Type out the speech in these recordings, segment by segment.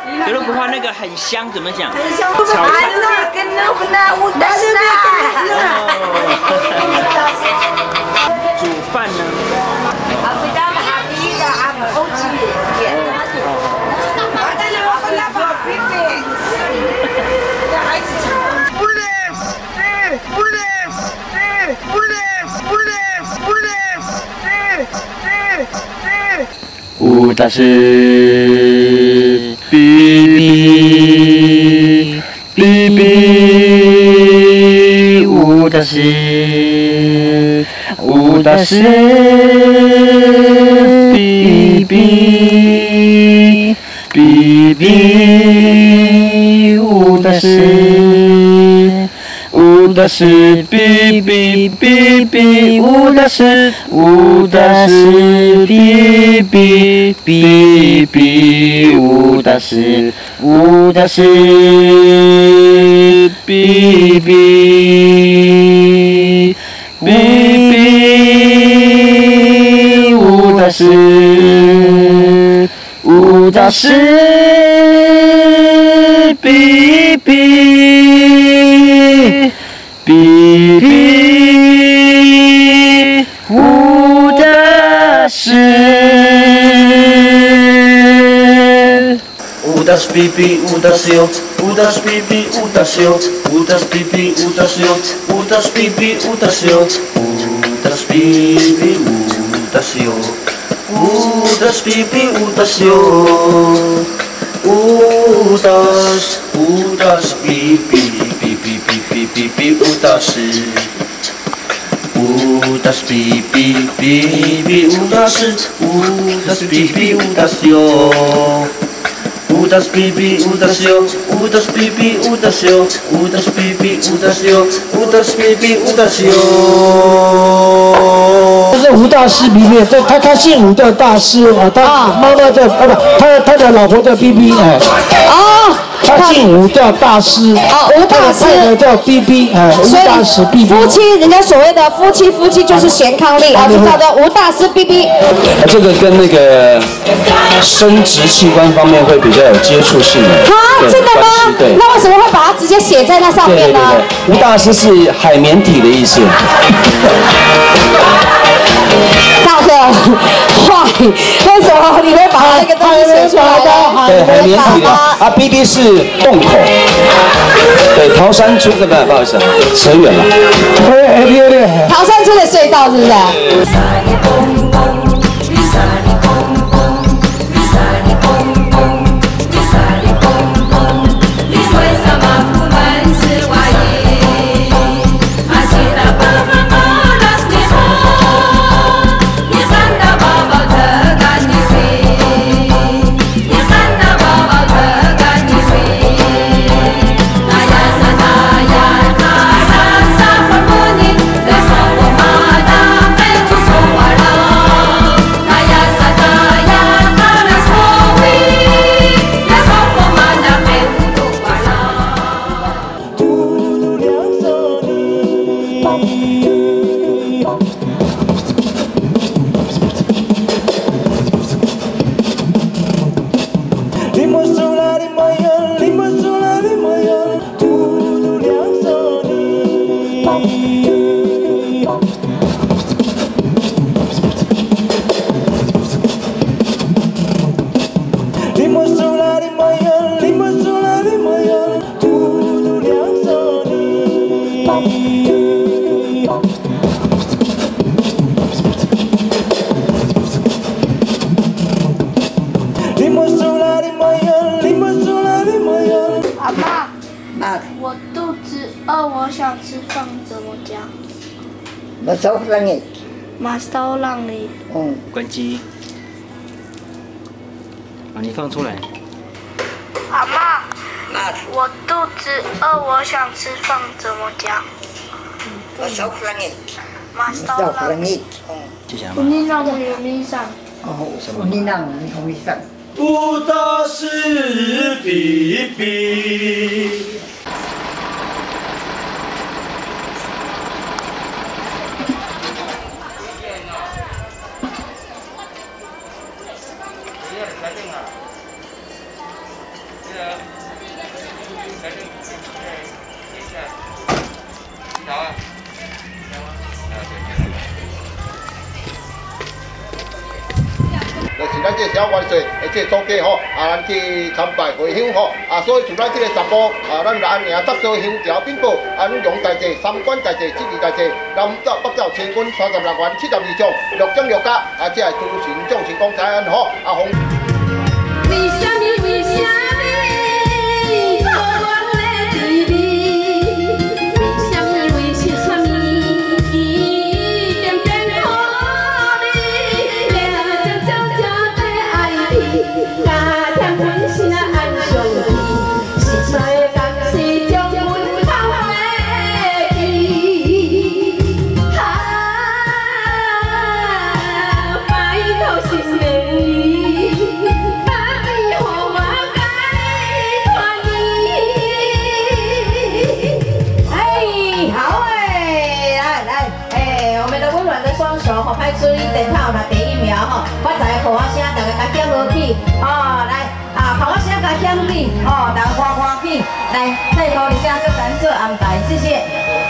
德鲁古话那个很香，怎么讲？ 很香， 炒菜。煮饭呢？ 乌达是比比乌达是比比乌达是。乌达是比比比比，乌达是比比比比，乌达是比比比比，乌达是比比。比比乌达是，乌达是比比乌达是哟，乌达是比比乌达是哟，乌达是比比乌达是哟，乌达是比比乌达是哟，乌达是比比乌达是哟，乌达是比比乌达是哟，乌达是比比。比比乌达是，乌达是比比比比乌达是，乌达是比比乌达是哟，乌达是比比乌达是哟，乌达是比比乌达是哟，乌达是比比乌达是哟，乌达是比比乌达是哟。 这是吴大师比比，他姓吴叫大师啊，他妈妈叫他的老婆叫 BB 哎。哦。他姓吴叫大师， 吴大师， 太太叫 BB， 吴大师 BB。 夫妻，人家所谓的夫妻就是贤伉俪啊，就叫做吴大师 BB。 这个跟那个生殖器官方面会比较有接触性的。 啊，真的吗？ 对。 那为什么会把它直接写在那上面呢？ 吴大师是海绵体的意思。 大哥，坏，为什么你会把那个东西写出来呢？ 对，海绵体的啊 ，BB 是洞口。对，桃山村的不好意思，扯远了。 桃山村的隧道是不是？ 我肚子饿，我想吃饭，怎么讲？ 马烧让你。 马烧让你。 关机。把你放出来。 阿嬷，我肚子饿，我想吃饭，怎么讲？ 马烧让你。 马烧让你。 就讲。 你让我有迷上。 你让我有迷上。 不大是比比。 就是咱这小元帅，这祖家吼，咱去参拜回乡吼，所以像咱这个十步，咱来名十座乡条禀报，咱用代志、三关代志、7义代志，南走北走千军36员72将，六将六甲，这系诸神将成功在安吼，洪。 为什么？为什么？派出你电炮拿第1名吼，我在呼我声，大家甲叫落去，来呼我声甲响起，大家欢喜，来再多一声，搁咱做安排，谢谢。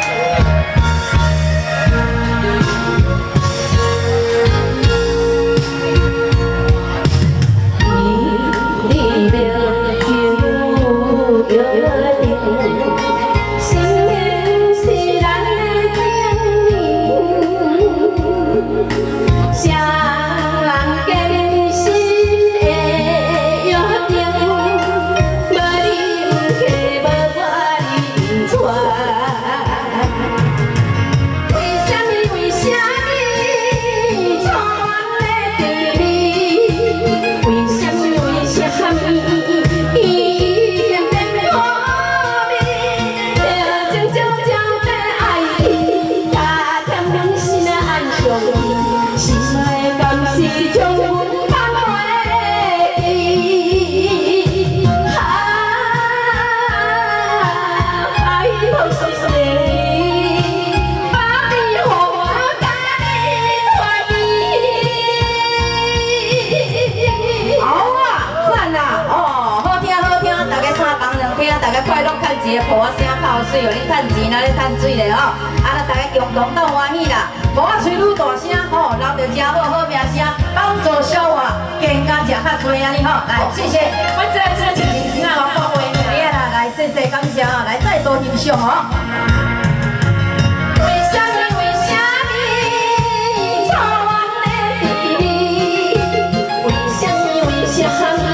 抱我声泡水哦，你趁钱啦，你趁水咧吼，大家共同斗欢喜啦。无我吹愈大声吼，留着家母好名声，帮助小活更加食较多安尼吼。来，谢谢。我这请钱啊，我发挥你啊啦，来谢谢感谢啊，来再多欣赏哦。为什么？为什么？错我的弟弟，为什么？为什么？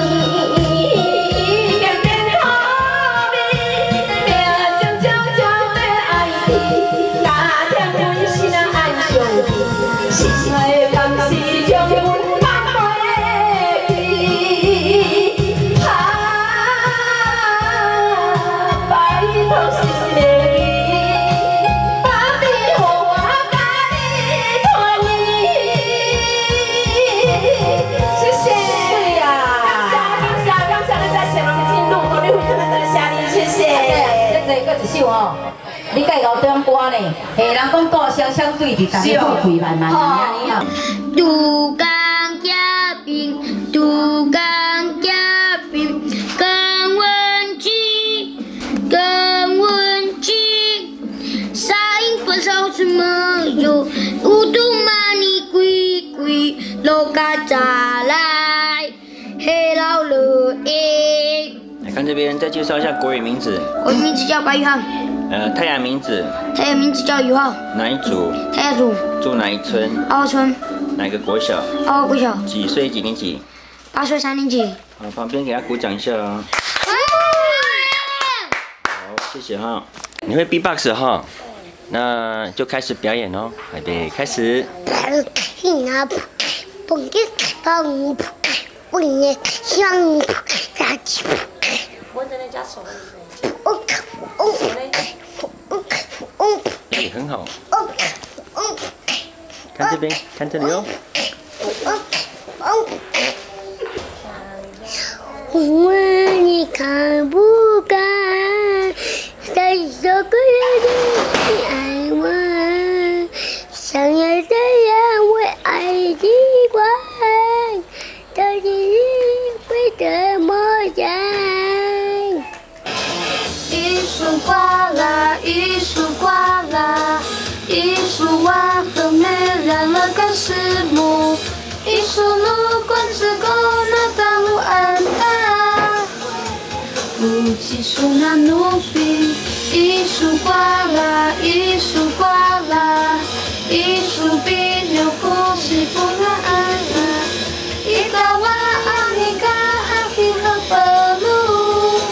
你介搞点歌呢？人讲大声相对的，大家都开慢慢安尼啊。 杜江家兵，杜江家兵，更文吉，更文吉，沙鹰不少什么哟？乌杜玛尼龟龟，罗嘎扎来，黑老了诶。 来看这边，再介绍一下国语名字。 我的名字叫白玉翰。 太阳名字？ 太阳名字叫于浩。 哪一组？ 太阳组。 住哪一村奥村。 哪个国小？ 奥国小。 几岁几年级 ？8岁3年级。 好，旁边给他鼓掌一下哦。好，谢谢哈。你会 B-box 哈？那就开始表演哦。预备，开始。也很好。看这边，看这里哦。 我你看不看？在这个人你爱我，想要这样为爱习惯，到底会怎么样？ 挂啦，一束挂啦，一束瓦和美染了干石木，一束路管子狗那大路安安，不计数那奴婢，一束挂啦，一束挂啦，一束比牛呼吸不那安啦，一大瓦阿尼嘎阿皮和伯路。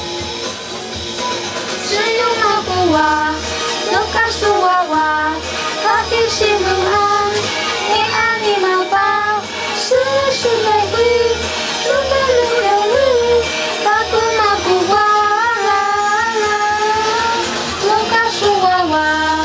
只有那布娃，能告诉娃娃，他的心很安，你爱你妈妈，是是玫瑰，能把人流泪，他的那布娃啦，能告诉娃娃。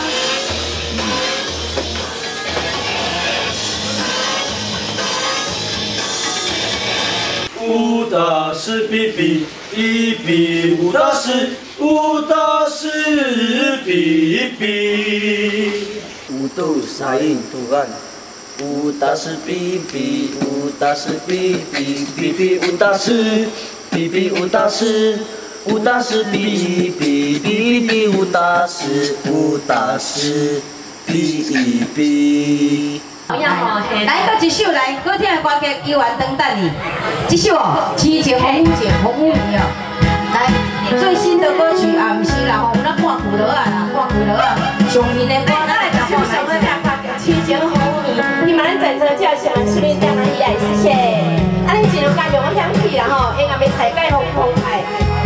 武大师比比，一比武大师，武大师比比。 五度沙印图案，武大师比比，武大师比比，比比武大师，比比武大师，武大师比比，比比武大师，武大师比比。 来，搁一首来，好听的歌曲《游园灯等你》。这首哦，痴情风雨情，风雨迷哦。来，最新的歌曲啊，唔是啦，吼，有咱看古罗啊啦，看古罗啊，上面的歌咱来讲。就什么两个痴情风雨，你们在这叫啥？是不是当然也是谢？啊，你一路加用香气啦吼，应该要采改风风爱。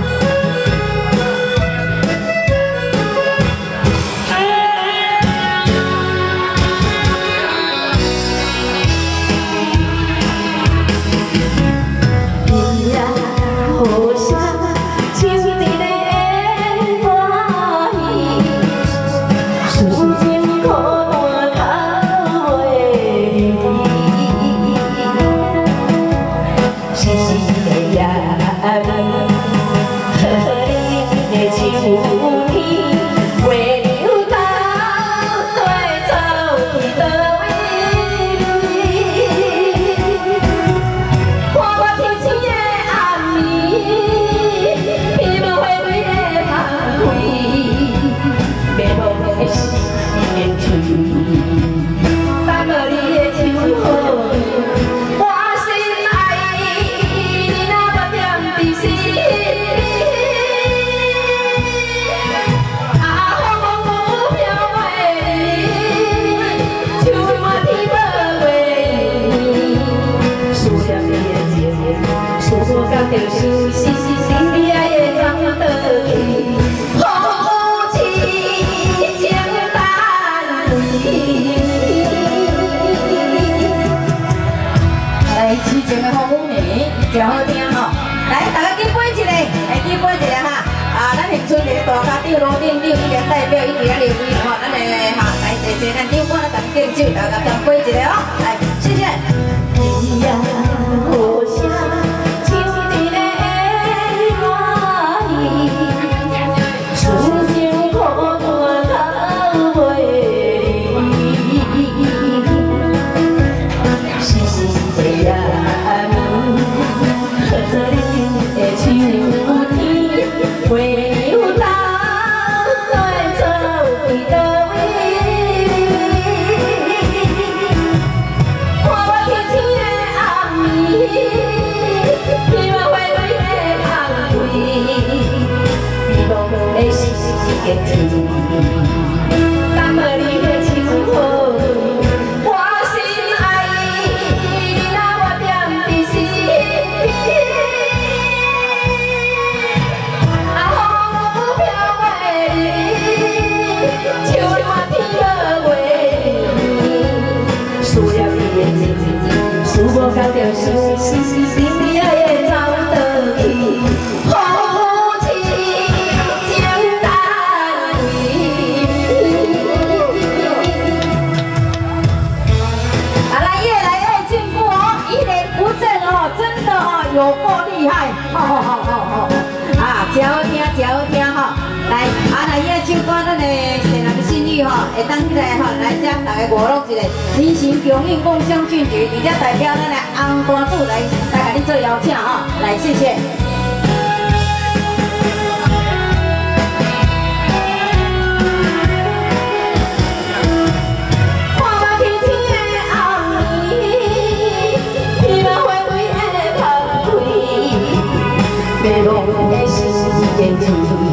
真好听吼！来，大家敬杯一个，来敬杯一个哈！啊，咱恒春这个大家长罗定长伊个代表伊伫遐留意吼，咱个哈来坐坐，咱长官来同敬酒，大家敬杯一个哦！来，谢谢。有够厉害，好，啊，真好听，真好听哈！来，啊，那伊个唱歌，咱的善男信女哈，会当起来哈，来这大家娱乐一下，人情共应，共襄俊举，而且代表咱的红歌组来给你做邀请哈，来，谢谢。 白龙的世界天。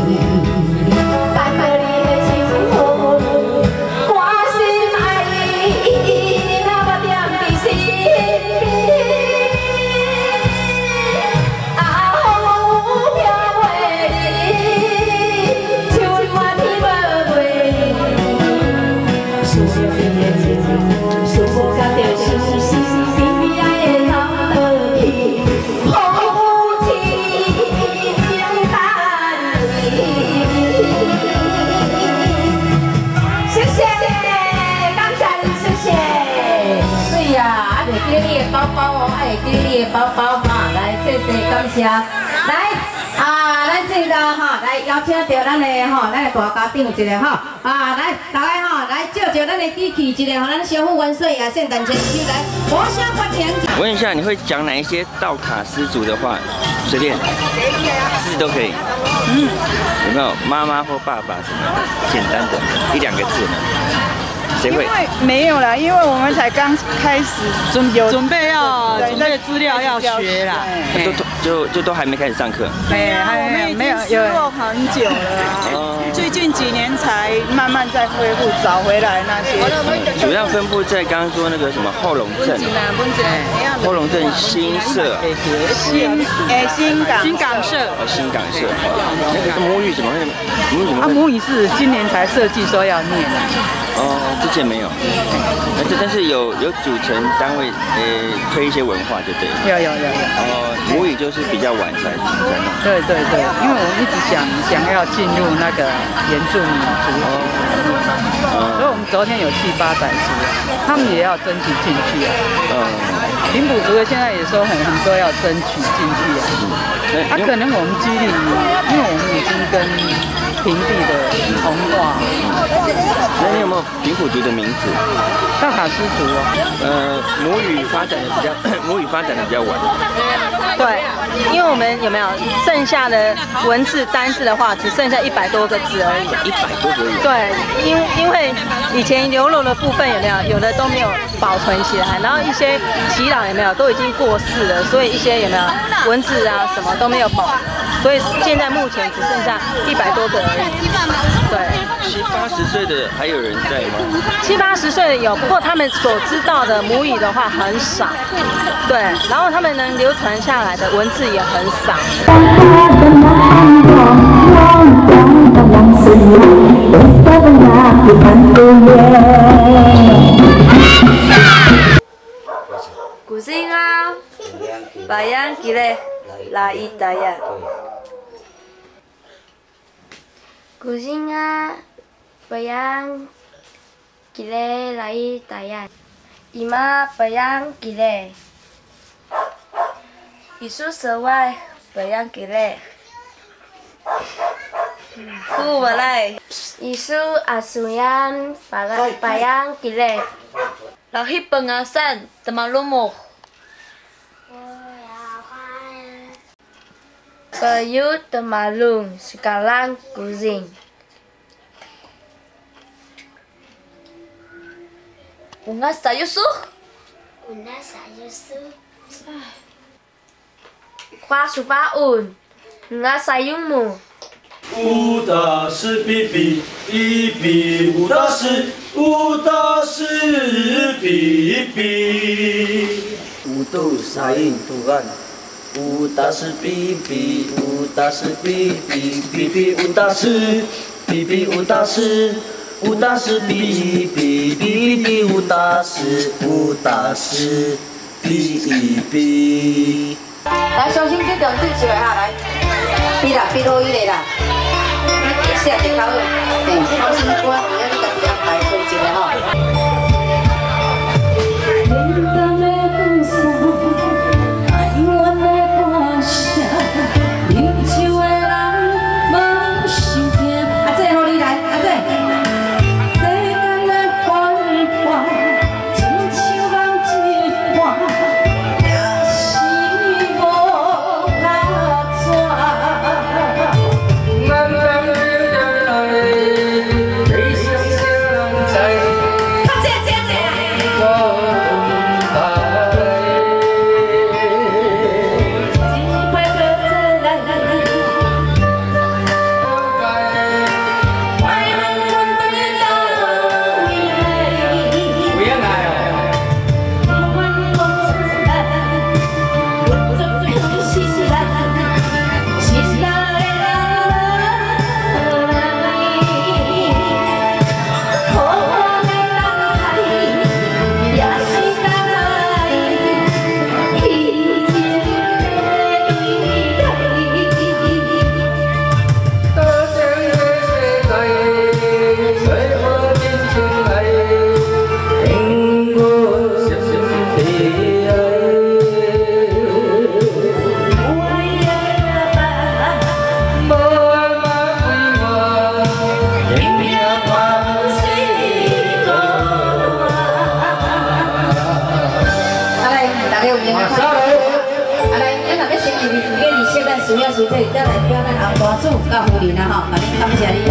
包包哈，来谢谢感谢，来咱这个哈，来邀请到咱的哈，咱的大家长一个哈，来大家哈，来照照咱的机器一个，和咱小富万岁啊，圣诞节起来，我想发钱。 问一下，你会讲哪一些道卡斯族的话？随便，字都可以。有没有妈妈或爸爸什么的？简单的1、2个字呢？ 因为没有啦，因为我们才刚开始准备要准备资料要学啦， 就都还没开始上课。 还没有过很久了，最近几年才慢慢在恢复找回来那些。 主要分布在刚刚说那个什么后龙镇，后龙镇新社、 新港社， 新港社。那个母语怎么会？ 母语是今年才设计说要念的。 之前没有，但是有组成单位，推一些文化就对了。 有。 母语就是比较晚才弄。 对，因为我们一直想要进入那个原住民族群，所以我们昨天有去8仔族，他们也要争取进去啊。平埔族的现在也说很多要争取进去啊。可能我们几率，因为我们已经跟平地的同化。 那你有没有平埔族的名字？ 道卡斯族哦。 母语发展的比较晚。 对，因为我们有没有剩下的文字单字的话，只剩下100多个字而已。 100多个字。 对，因为以前流落的部分有没有，有的都没有保存起来，然后一些耆老有没有都已经过世了，所以一些有没有文字啊什么都没有保，所以现在目前只剩下100多个而已。对 ，70、80岁的还有人在吗 ？70、80岁的有，不过他们所知道的母语的话很少。对，然后他们能流传下来的文字也很少。 Kusinga, bayang kile, lai daya. Kusinga, bayang kile, lai daya. Ima bayang kile. Isu sewai bayang kile. Ku balai. Isu asuyan bayang kile. Lahir pengasan temalumuk. Bayu temalung sekarang kucing. Unga sayusuh. Unga sayusuh. Khoa sufaun. Unga sayungmu. 舞蹈是比比比比，舞蹈是比比。舞蹈沙印图案，舞蹈是比比，舞蹈是比比比比，舞蹈是比比，舞蹈是比比比比，舞蹈是比比。 来，小心这条对起来哈，来，比啦，比好伊个啦。 下一口，小心我，你要你家己安排分一个吼。 飞翔需要随体，再来表咱红大主甲夫人啊吼，感谢你。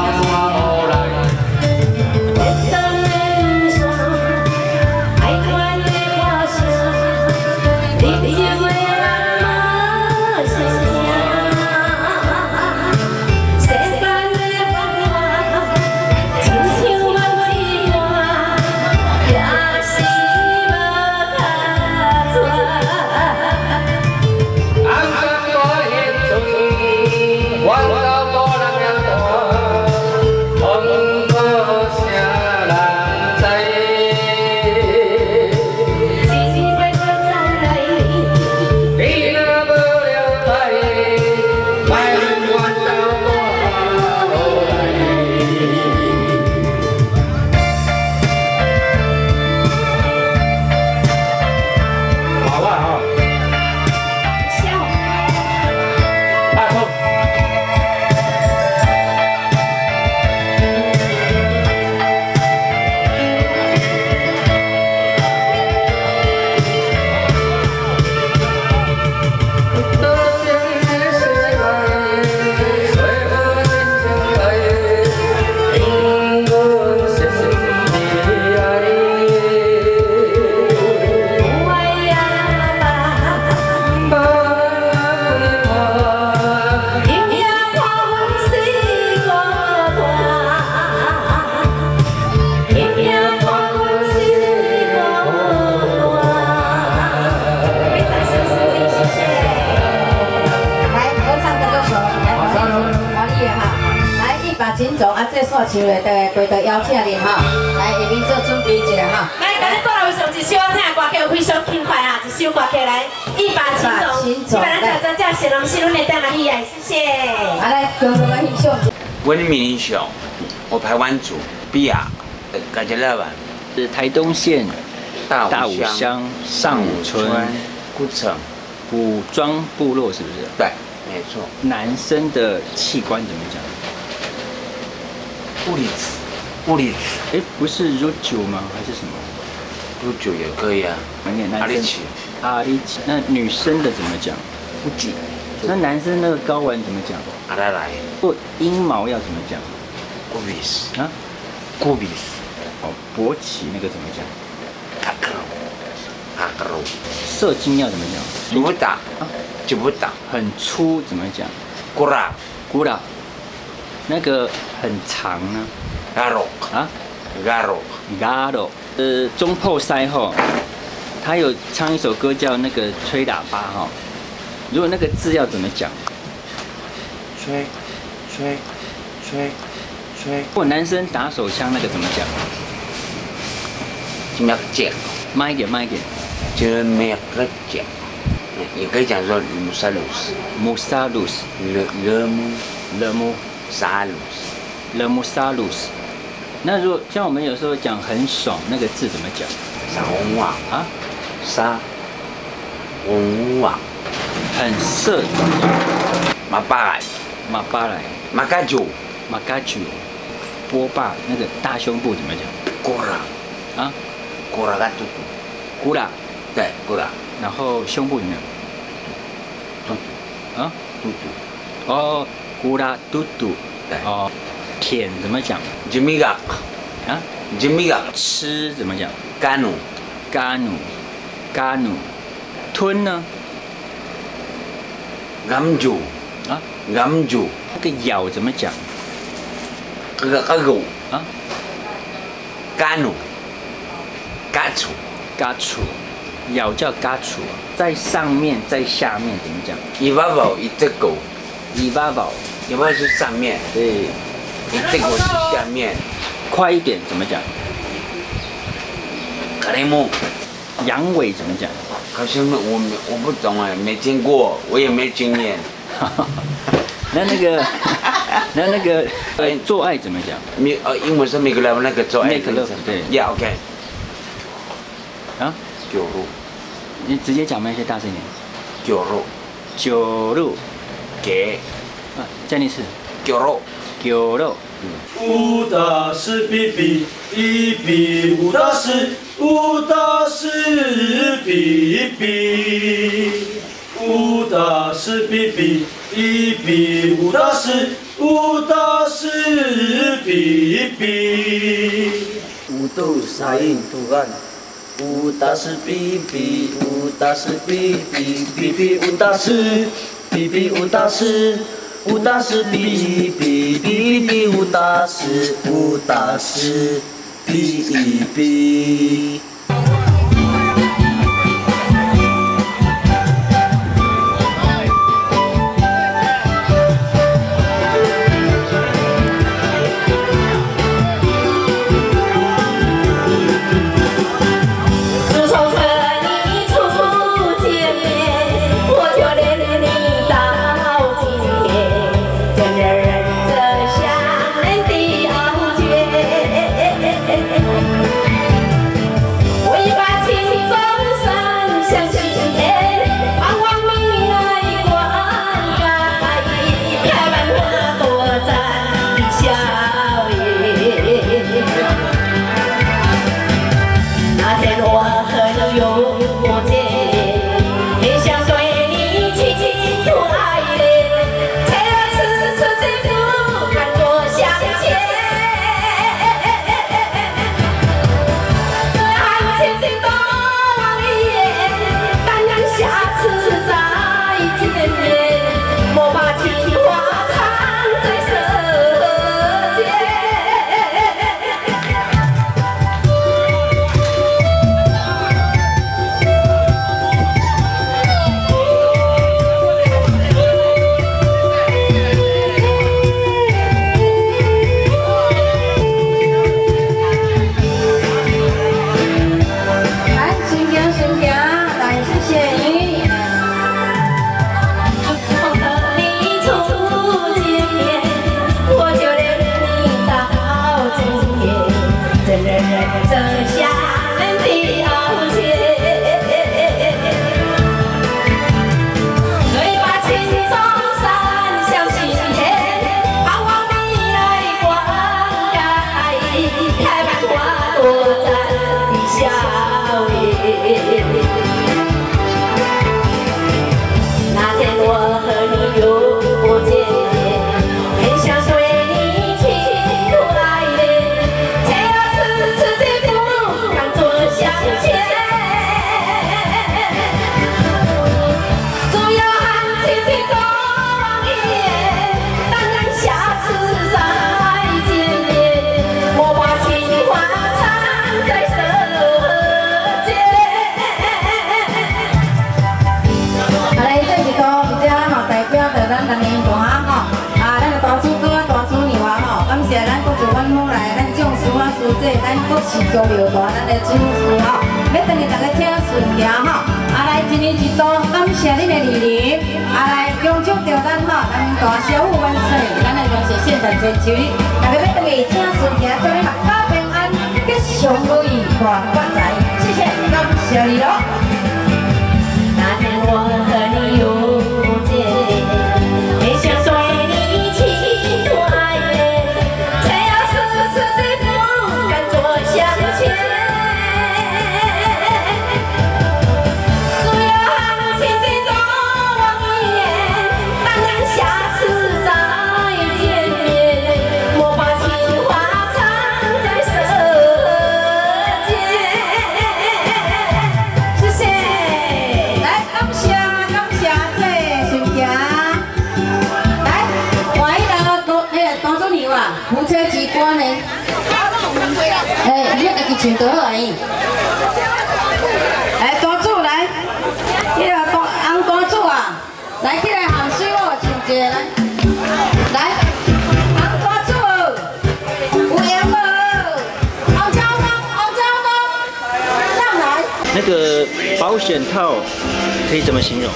唱咧，大家陪着邀请您哈，来下面做准备一下哈。 来，今日带来为上一首听歌曲非常轻快啊，一首歌曲来一把琴奏，一把咱大家谢龙西轮的带来喜爱，谢谢。 啊，来，共同来欣赏。 我的名英雄，我排湾族，比亚，感谢老板。 是台东县大武乡上武村古城古庄部落，是不是？ 对，没错。 男生的器官怎么讲？ 物理子， 哎，不是乳酒吗？还是什么？ 乳酒也可以啊。阿里奇， 阿里奇。那女生的怎么讲？ 不举。 那男生那个睾丸怎么讲？ 阿来来。 或阴毛要怎么讲？ 古比斯啊， 古比斯。 哦，勃起那个怎么讲？ 阿克罗。 射精要怎么讲？ 就不打啊，就不打。 很粗怎么讲？ 古拉， 古拉。那个很长呢？ 嘎肉啊， 嘎肉， 嘎肉。中破塞吼，他有唱一首歌叫那个吹喇叭哈。如果那个字要怎么讲？ 吹，吹，吹，吹。 如果男生打手枪那个怎么讲？ 怎么讲？ 慢一点，慢一点。 就没有个讲，也可以讲说姆萨鲁斯， 姆萨鲁斯，勒姆。 沙鲁斯， 勒姆沙鲁斯。那如果像我们有时候讲很爽，那个字怎么讲？ 沙红瓦啊， 沙红瓦， 很色怎么讲？ 马巴来， 马巴来， 马嘎九， 马嘎九。波霸那个大胸部怎么讲？ 古拉啊， 古拉嘎嘟嘟， 古拉， 对，古拉。 然后胸部怎么样？ 嘟嘟啊， 嘟嘟。 哦。古拉嘟嘟，哦，舔怎么讲？ 吉米嘎啊， 吉米嘎。 吃怎么讲？ 嘎努， 嘎努，嘎努。吞呢？ 甘住啊， 甘住。 那个咬怎么讲？ 那个阿狗啊， 嘎努，嘎楚， 嘎楚，咬叫嘎楚，在上面，在下面怎么讲？ 一把宝一只狗。 尾巴宝， 尾巴是上面， 对， 这个是下面。 快一点怎么讲？ 卡雷姆， 阳痿怎么讲？ 可是我不懂哎，没听过，我也没经验。 那个做爱怎么讲？ 英文是make love， 那个做爱。 make love， 对。 Yeah OK。 啊？ 酒肉。 你直接讲慢一些，大声一点。 酒肉。 酒肉。 给啊，再一次， 酒肉， 酒肉。 武大师比比比比，武大师比比， 五大师比比比比，五大师比比。 五度沙印图案，五大师比比，五大师比比比比，五大师比比，五大师。五大师比比比比，五大师比比。 咱国事交流大，咱的主事吼，要等于大家请顺行吼。来一年一度，感谢恁的莅临。来恭祝着咱吼，咱大小虎万岁！咱来恭喜现场全球，大家要等于请顺行，祝你阖家平安，吉祥如意，大发财。谢谢，感谢你喽。那天我和你又不见，也想对你情多爱恋，才要时时的不敢多向前。只要轻轻多望一眼，当然下次再见面，莫把情话藏在舌尖。谢谢，来感谢这顺行。来，换一个当主牛啊，夫妻之间的。你要家己唱就好而已。来，大主来，迄个红大主啊，来起来含水我唱一个来。来，红大主有闲无？红椒吗？上来。 那个保险套可以怎么形容？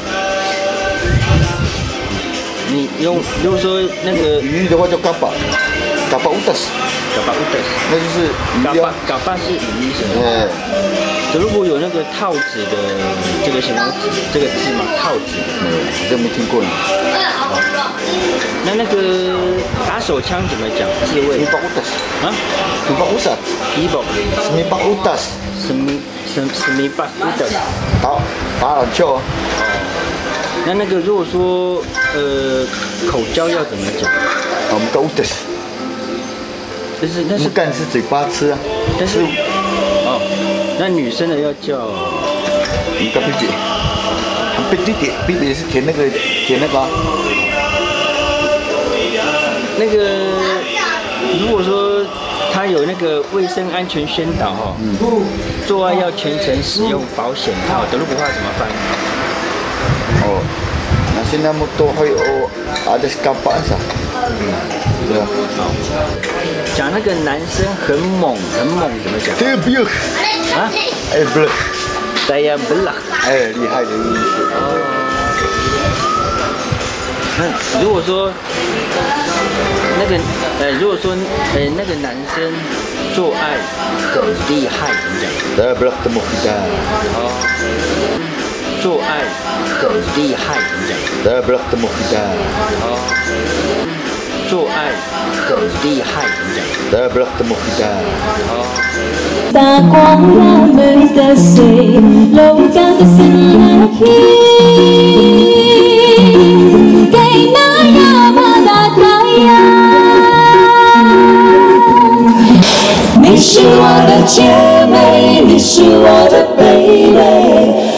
你如果说那个鱼的话叫嘎巴，嘎巴乌达斯， 嘎巴乌达斯， 那就是鱼啊。 嘎巴是鱼什么？如果有那个套子的这个形容词，这个字吗？套子？ 好像没听过呢。 那个打手枪怎么讲？自卫？ 米巴乌达斯啊？米巴乌萨？ 米巴？ 米巴乌达斯？ 什么巴乌达斯？ 好，打篮球。 那个如果说口交要怎么讲？ 我们搞的。 但是干是嘴巴吃啊。 但是那女生的要叫。 你个屁屁，屁屁是舔那个啊。 那个如果说他有那个卫生安全宣导哈，做爱要全程使用保险套，德鲁古话怎么翻？ 哦，那现在么多还有ada kapan sah？对啊。 讲那个男生很猛怎么讲？ 这个不用啊？ 不是。 Saya belah， 厉害的意思。 那如果说那个那个男生做爱很厉害，怎么讲 ？Saya belah temu kita。 做爱很厉害，怎么讲 ？Saya belah temu kita。 做爱很厉害，怎么讲 ？Saya belah temu kita。 Ta quang la merdase, loca de senaki. Kaina ya madakaya. 你是我的姐妹，你是我的 baby。